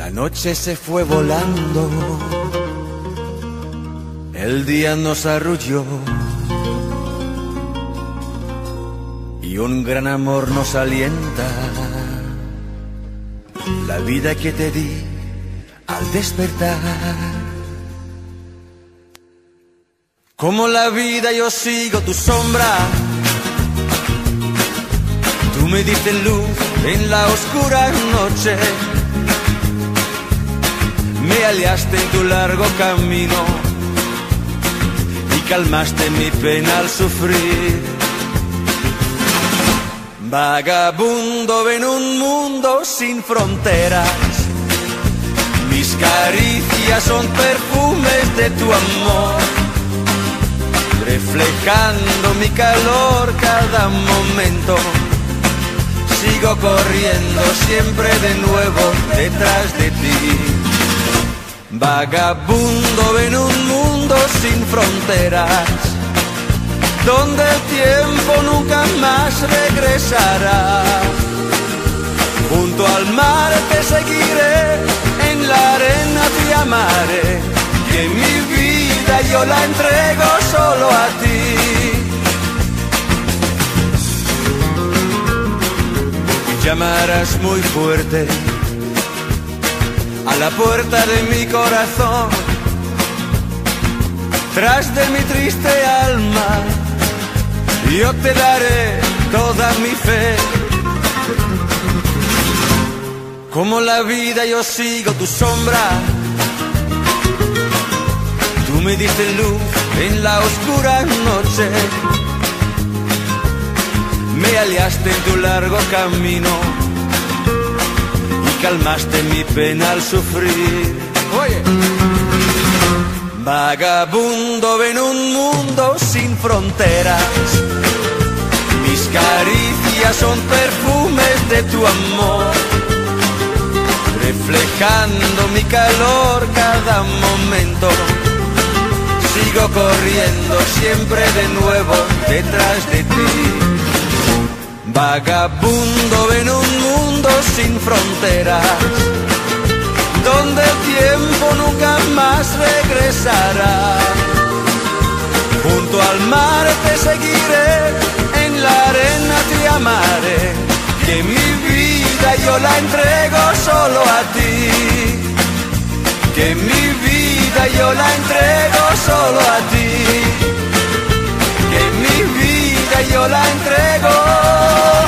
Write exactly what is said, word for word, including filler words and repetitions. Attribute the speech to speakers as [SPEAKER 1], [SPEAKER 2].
[SPEAKER 1] La noche se fue volando, el día nos arrulló y un gran amor nos alienta. La vida que te di al despertar, como la vida yo sigo tu sombra. Tú me diste luz en la oscura noche, me aliaste en tu largo camino y calmaste mi pena al sufrir. Vagabundo en un mundo sin fronteras, mis caricias son perfumes de tu amor, reflejando mi calor cada momento. Sigo corriendo siempre de nuevo detrás de ti. Vagabundo en un mundo sin fronteras, donde el tiempo nunca más regresará. Junto al mar te seguiré, en la arena te amaré, que mi vida yo la entrego solo a ti. Llamarás muy fuerte a la puerta de mi corazón, tras de mi triste alma yo te daré toda mi fe. Como la vida yo sigo tu sombra, tú me diste luz en la oscura noche, me aliaste en tu largo camino y calmaste mi pena al sufrir. Oye. Vagabundo en un mundo sin fronteras, mis caricias son perfumes de tu amor, reflejando mi calor cada momento. Sigo corriendo siempre de nuevo detrás de ti. Vagabundo en un mundo sin fronteras, donde el tiempo nunca más regresará. Junto al mar te seguiré, en la arena te amaré, que mi vida yo la entrego solo a ti. Que mi vida yo la entrego solo a ti. Que mi vida yo la entrego